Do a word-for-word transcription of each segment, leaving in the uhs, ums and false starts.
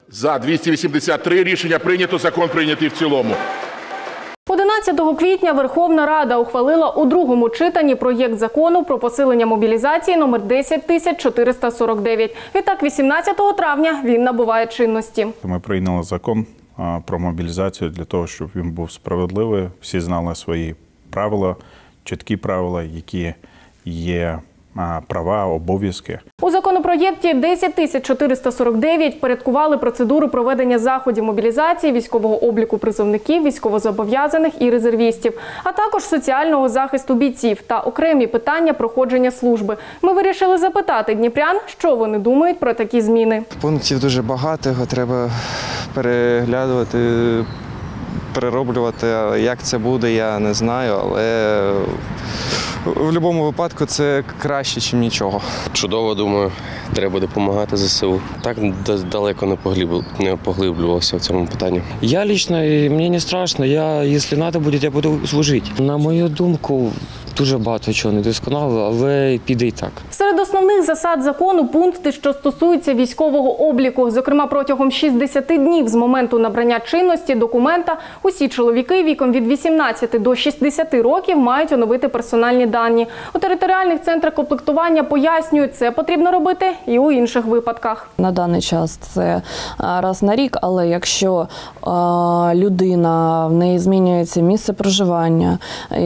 За двісті вісімдесят три. Рішення прийнято. Закон прийнятий в цілому. одинадцятого квітня Верховна Рада ухвалила у другому читанні проєкт закону про посилення мобілізації номер десять тисяч чотириста сорок дев'ять. Відтак, вісімнадцятого травня він набуває чинності. Ми прийняли закон про мобілізацію для того, щоб він був справедливий. Всі знали свої правила, чіткі правила, які є права, обов'язки. У законопроєкті десять тисяч чотириста сорок дев'ять порядкували процедуру проведення заходів мобілізації, військового обліку призовників, військовозобов'язаних і резервістів, а також соціального захисту бійців та окремі питання проходження служби. Ми вирішили запитати дніпрян, що вони думають про такі зміни. Пунктів дуже багато, його треба переглядувати, перероблювати. Як це буде, я не знаю, але в будь-якому випадку це краще, ніж нічого. Чудово, думаю, треба допомагати зе се у. Так далеко не поглиблювався в цьому питанні. Я лично, мені не страшно, я, якщо треба буде, я буду служити. На мою думку, дуже багато чого не досконало, але піде і так. Серед основних засад закону пункти, що стосуються військового обліку. Зокрема, протягом шістдесяти днів з моменту набрання чинності документа усі чоловіки віком від вісімнадцяти до шістдесяти років мають оновити персональні дані. У територіальних центрах комплектування пояснюють, це потрібно робити і у інших випадках. На даний час це раз на рік, але якщо е, людина, в неї змінюється місце проживання,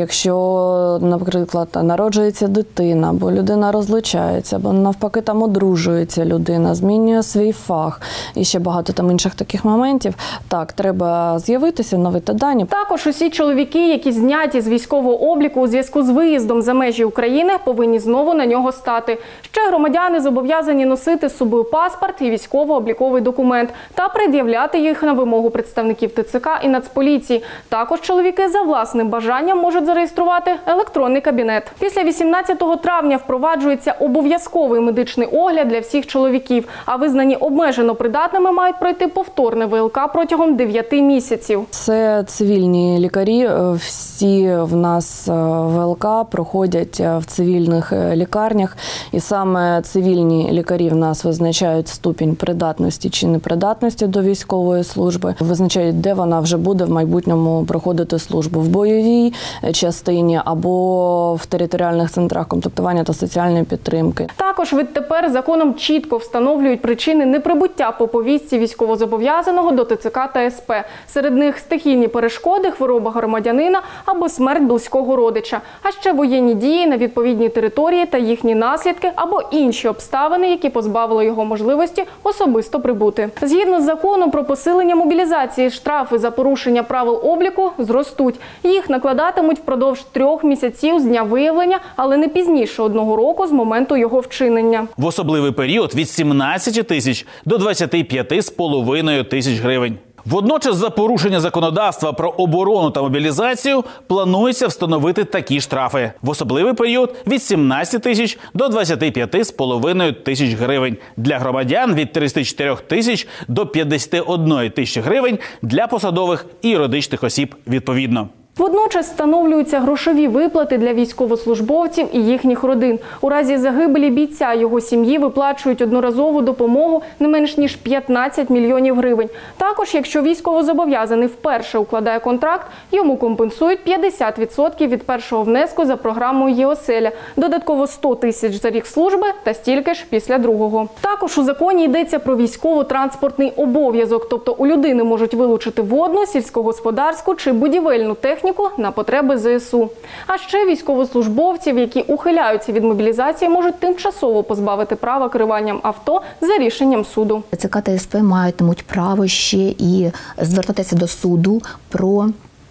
якщо, наприклад, народжується дитина, або людина розлучається, або навпаки там одружується людина, змінює свій фах і ще багато там інших таких моментів, так, треба з'явитися, оновити дані. Також усі чоловіки, які зняті з військового обліку у зв'язку з виїздом за межі України, повинні знову на нього стати. Ще громадяни зобов'язані носити з собою паспорт і військово-обліковий документ та пред'являти їх на вимогу представників те це ка і Нацполіції. Також чоловіки за власним бажанням можуть зареєструвати електронний кабінет. Після вісімнадцятого травня впроваджується обов'язковий медичний огляд для всіх чоловіків, а визнані обмежено придатними мають пройти повторне ве el ка протягом дев'яти місяців. Це цивільні лікарі, всі в нас ве el ка проходять в цивільних лікарнях, і саме цивільні лікарі в нас визначають ступінь придатності чи непридатності до військової служби, визначають, де вона вже буде в майбутньому проходити службу, в бойовій частині або в територіальних центрах комплектування та соціальної підтримки. Також відтепер законом чітко встановлюють причини неприбуття по повістці військовозобов'язаного до те це ка та ес пе. Серед них стихійні перешкоди, хвороба громадянина або смерть близького родича, а ще воєнні дії на відповідній території та їхні наслідки або інші обставини, які позбавили його можливості особисто прибути. Згідно з законом про посилення мобілізації, штрафи за порушення правил обліку зростуть. Їх накладатимуть впродовж трьох місяців з дня виявлення, але не пізніше одного року з моменту його вчинення. В особливий період від сімнадцяти тисяч до двадцяти п'яти з половиною тисяч гривень. Водночас за порушення законодавства про оборону та мобілізацію планується встановити такі штрафи. В особливий період від сімнадцяти тисяч до двадцяти п'яти з половиною тисяч гривень. Для громадян від тридцяти чотирьох тисяч до п'ятдесяти однієї тисячі гривень, для посадових і юридичних осіб відповідно. Водночас встановлюються грошові виплати для військовослужбовців і їхніх родин. У разі загибелі бійця його сім'ї виплачують одноразову допомогу не менш ніж п'ятнадцять мільйонів гривень. Також, якщо військовозобов'язаний вперше укладає контракт, йому компенсують п'ятдесят відсотків від першого внеску за програмою «Є-оселя», додатково сто тисяч за рік служби та стільки ж після другого. Також у законі йдеться про військово-транспортний обов'язок, тобто у людини можуть вилучити водну, сільськогосподарську чи будівельну техніку на потреби зе ес у. А ще військовослужбовців, які ухиляються від мобілізації, можуть тимчасово позбавити права керуванням авто за рішенням суду. те це ка та ес пе матимуть право ще і звертатися до суду про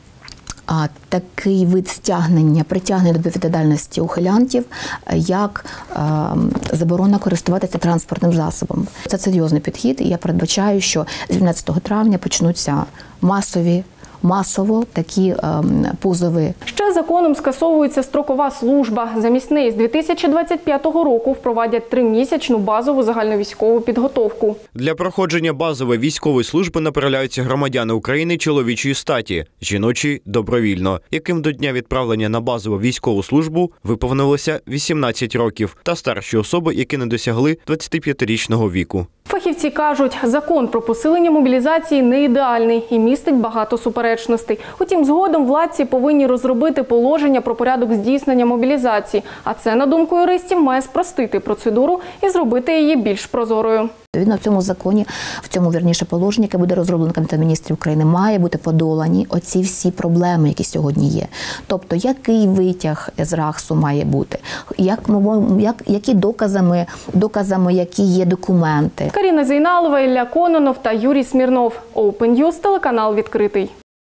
а, такий вид стягнення, притягнення до відповідальності ухилянтів, як а, заборона користуватися транспортним засобом. Це серйозний підхід, і я передбачаю, що з дванадцятого травня почнуться масові масово такі ем, позови. Ще законом скасовується строкова служба. Замість неї з дві тисячі двадцять п'ятого року впровадять тримісячну базову загальновійськову підготовку. Для проходження базової військової служби направляються громадяни України чоловічої статі, жіночі – добровільно, яким до дня відправлення на базову військову службу виповнилося вісімнадцять років, та старші особи, які не досягли двадцятип'ятирічного віку. Фахівці кажуть, закон про посилення мобілізації не ідеальний і містить багато суперечностей. Утім, згодом владці повинні розробити положення про порядок здійснення мобілізації. А це, на думку юристів, має спростити процедуру і зробити її більш прозорою. Відповідно, в цьому законі, в цьому, вірніше, положенні, яке буде розроблено Кабінетом міністрів України, має бути подолані оці всі проблеми, які сьогодні є. Тобто, який витяг з РАГСу має бути, як, як, які доказами, доказами, які є документи. Каріна Зейналова, Ілля Кононов та Юрій Смірнов. Open News, телеканал «Відкритий».